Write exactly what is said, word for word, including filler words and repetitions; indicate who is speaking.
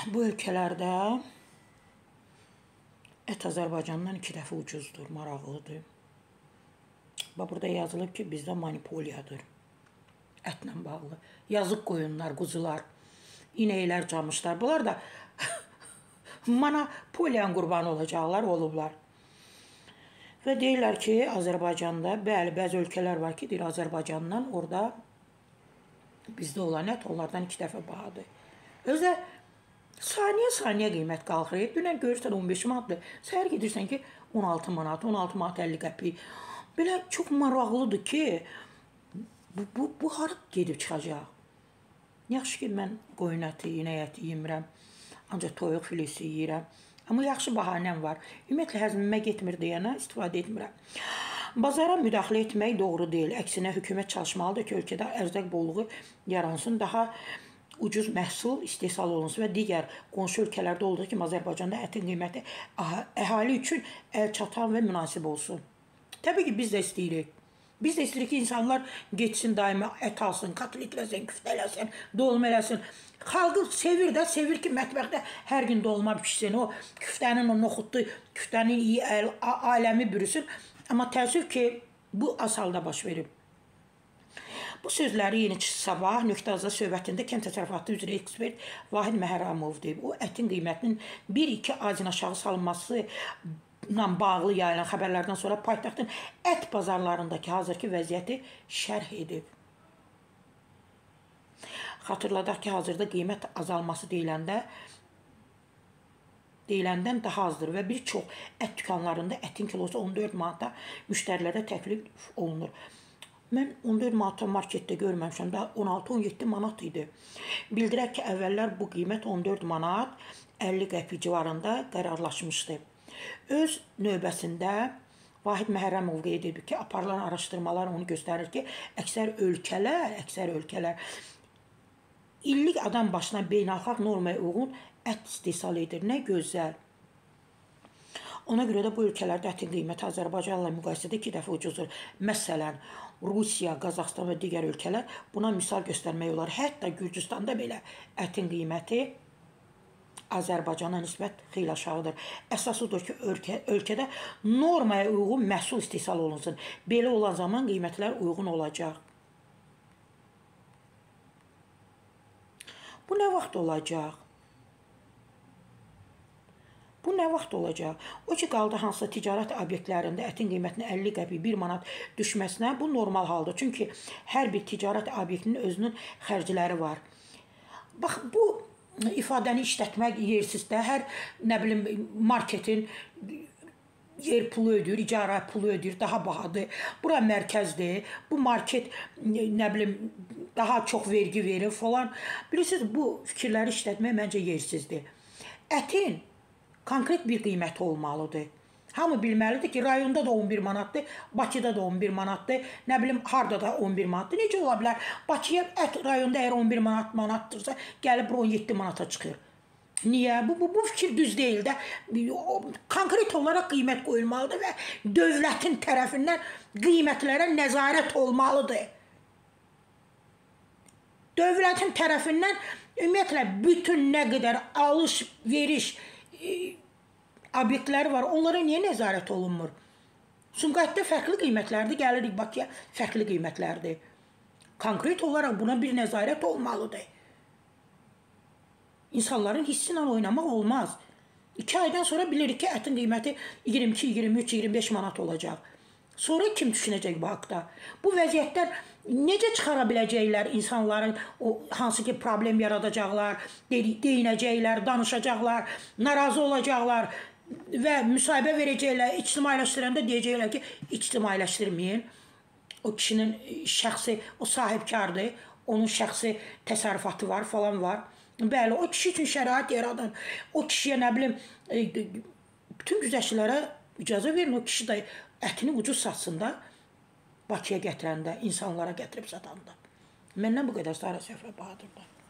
Speaker 1: Bu ölkələrdə ət Azərbaycandan iki dəfə ucuzdur, maraqlıdır. Bax, burada yazılıb ki, bizdə manipoliyadır ətlə bağlı. Yazıq qoyunlar, quzular, inəklər, camışlar. Bunlar da monopoliyanın qurbanı olacaqlar, olublar. Və deyirlər ki, Azərbaycanda, bəli, bəzi ölkələr var ki, deyir Azərbaycandan, orada bizdə olan ət onlardan iki dəfə bahadır. Özə saniyə-saniyə qiymət qalxır. Dünən görürsən on beş manatdır. Səhər gedirsən ki, on altı manat, on altı manat əlli qəpik. Belə çox maraqlıdır ki, bu, bu, bu hara gedib çıxacaq? Yaxşı ki, mən qoyun əti, inək əti yemirəm. Ancaq toyuq filisi yeyirəm. Amma yaxşı bahanəm var. Ümumiyyətlə, həzmimə getmir deyənə istifadə etmirəm. Bazara müdaxilə etmək doğru deyil. Əksinə, hökumət çalışmalıdır ki, ölkədə ərzaq bolluğu yaransın, daha ucuz məhsul istehsal olunsun və digər qonşu ölkələrdə olduğu kimi Azərbaycanda ətin qiyməti əhali üçün əlçatan və münasib olsun. Təbii ki, biz də istəyirik. Biz də istəyirik ki, insanlar geçsin daima ət alsın, kotlet eləsin, küftə eləsin, dolma eləsin. Xalqı sevir də, sevir ki, mətbəxdə hər gün dolma pişsin, o küftənin o noxutlu, küftənin iyi aləmi bürüsün. Amma təəssüf ki, bu asalda baş verib. Bu sözləri Yeni Sabah nöqtə-azda söhbətində kənd təsərrüfatı üzrə ekspert Vahid Məhərrəmov deyib. O, ətin qiymətinin bir iki azın aşağı salınması ilə bağlı yayılan xəbərlərdən sonra paytaxtın ət bazarlarındakı hazırki vəziyyəti şərh edib. Xatırladaq ki, hazırda qiymət azalması deyiləndə deyiləndən daha azdır və bir çox ət dükanlarında ətin kilosu on dörd manata müştərilərə təklif olunur. Mən on dörd manata marketdə görməmişəm, daha on altı on yeddi manat idi. Bildirək ki, əvvəllər bu qiymət on dörd manat əlli qəpik civarında qərarlaşmışdı. Öz növbəsində Vahid Məhərrəmov qeyd edib ki, aparılan araşdırmalar onu göstərir ki, əksər ölkələr, əksər ölkələr illik adam başına beynəlxalq normaya uyğun ət istehsal edir. Nə gözəl. Ona görə də bu ölkələrdə ətin qiyməti Azərbaycanla müqayisədə iki dəfə ucuzdur. Məsələn, Rusiya, Qazaxıstan və digər ölkələr buna misal göstərmək olar. Hətta Gürcüstanda belə ətin qiyməti Azərbaycana nisbət xeyli aşağıdır. Əsasıdır ki, ölkə, ölkədə normaya uyğun məhsul istehsal olunsun. Belə olan zaman qiymətlər uyğun olacaq. Bu nə vaxt olacaq? Bu nə vaxt olacaq? O ki, qaldı hansısa ticarət obyektlərində ətin qiymətinin əlli qəpik bir manat düşməsinə, bu normal haldır. Çünki hər bir ticarət obyektinin özünün xərcləri var. Bax, bu ifadəni işlətmək yersizdə, hər nə bilim, marketin yer pulu ödür, icara pulu ödür, daha bahadır. Bura mərkəzdir, bu market nə bilim, daha çox vergi verir falan. Bilirsiniz, bu fikirləri işlətmək məncə yersizdir. Ətin konkret bir qiyməti olmalıdır. Hamı bilməlidir ki, rayonda da on bir manatdır, Bakıda da on bir manatdır, nə bilim, harda da on bir manatdır. Necə ola bilər? Bakıya ət rayonda əgər on bir manat manatdırsa, gəlib on yeddi manata çıxır. Niyə? Bu, bu, bu fikir düz deyil də. Konkret olaraq qiymət qoyulmalıdır və dövlətin tərəfindən qiymətlərə nəzarət olmalıdır. Dövlətin tərəfindən ümumiyyətlə bütün nə qədər alış-veriş obyektləri var, onlara niyə nəzarət olunmur? Sumqayıtda fərqli qiymətlərdir, gəlirik Bakıya fərqli qiymətlərdir. Konkret olaraq buna bir nəzarət olmalıdır. İnsanların hissi ilə oynamaq olmaz. İki aydan sonra bilirik ki, ətin qiyməti iyirmi iki, iyirmi üç, iyirmi beş manat olacaq. Sonra kim düşünəcək bu haqda? Bu vəziyyətlər necə çıxara biləcəklər insanların, o hansı ki problem yaradacaqlar, deyinəcəklər, danışacaqlar, narazı olacaqlar və müsahibə verəcəklər, ictimailəşdirəndə deyəcəklər ki, ictimailəşdirməyin. O kişinin şəxsi, o sahibkardır, onun şəxsi təsərrüfatı var, falan var. Bəli, o kişi üçün şərait yaradan, o kişiyə nə bilim, bütün güzəştlərə icazə verin, o kişi də ətini ucuz satsın da, Bakıya gətirəndə, insanlara gətirib satanda. Məndən bu qədər, Sara Səfrə Bahadırda.